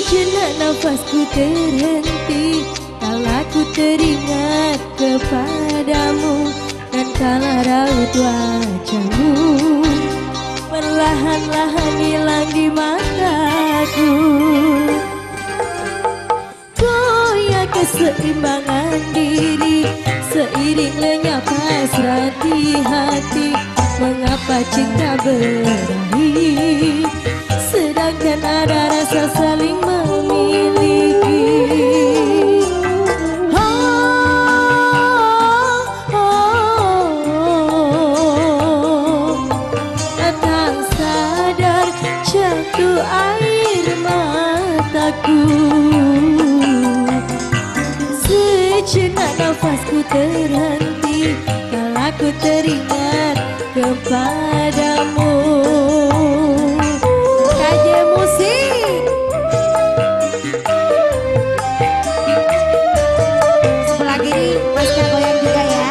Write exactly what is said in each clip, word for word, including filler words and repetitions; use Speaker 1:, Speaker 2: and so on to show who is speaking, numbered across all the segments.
Speaker 1: Sejenak nafasku terhenti kala ku teringat kepadamu, dan kala raut wajahmu perlahan-lahan hilang di mataku. Goyah keseimbangan diri seiring lenyap hasrat di hati. Mengapa cinta berakhir sedangkan ada rasa saling memiliki? Oh, oh, oh. Tak sadar jatuh air mataku. Sejenak nafasku terhenti kala ku teringat kepadamu. K J Musik. Sebelah kiri masih goyang juga ya.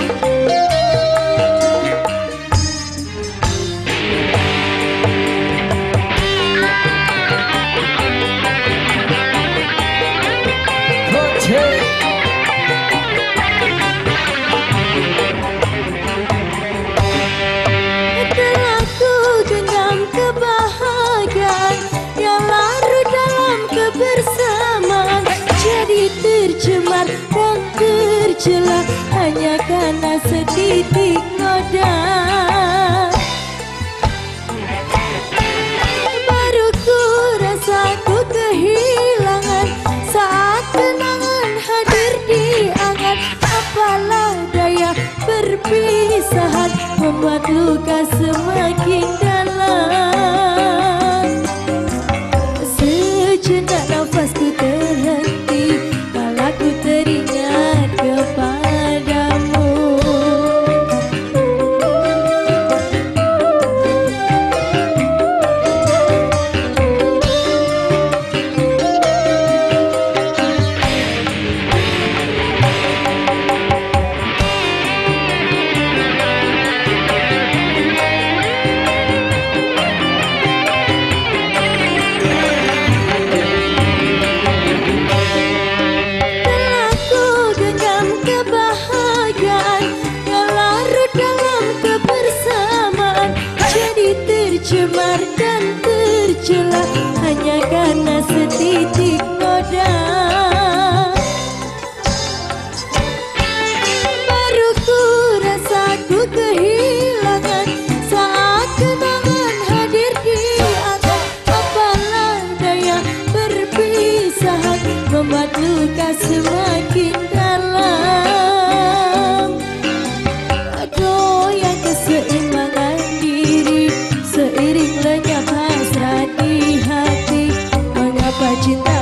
Speaker 1: Tercemar dan tercela hanya karena setitik noda. Baru ku rasa ku kehilangan saat kenangan hadir di angan. Apalah daya perpisahan membuat luka semakin dalam. Sejenak nafasku terhenti ku teringat kepadamu. Tercemar dan tercela hanya karena setitik noda. Baru ku rasa ku kehilangan saat kenangan hadir di angan. Apalah daya perpisahan membuat luka semakin dalam. Goyah keseimbangan seiring lenyap hasrat di hati. Mengapa cinta